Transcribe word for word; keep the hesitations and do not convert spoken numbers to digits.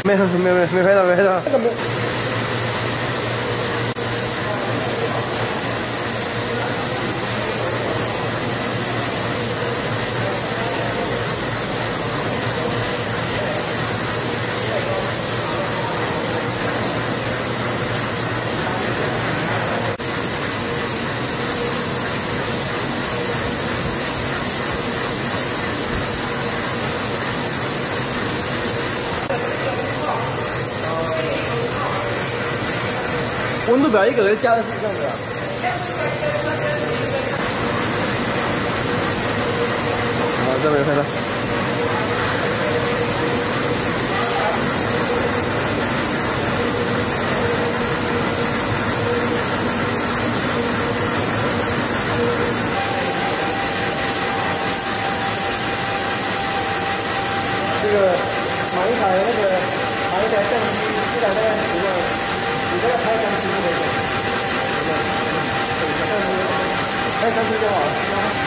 没有没有没有没拍到没拍到。这个没。温度表一个人加的是这样的、啊。啊，这没有看到。这个买一台那个买一台相机，一台那个十万，你这个拍相机就可以。对，拍相机，拍相机就好了。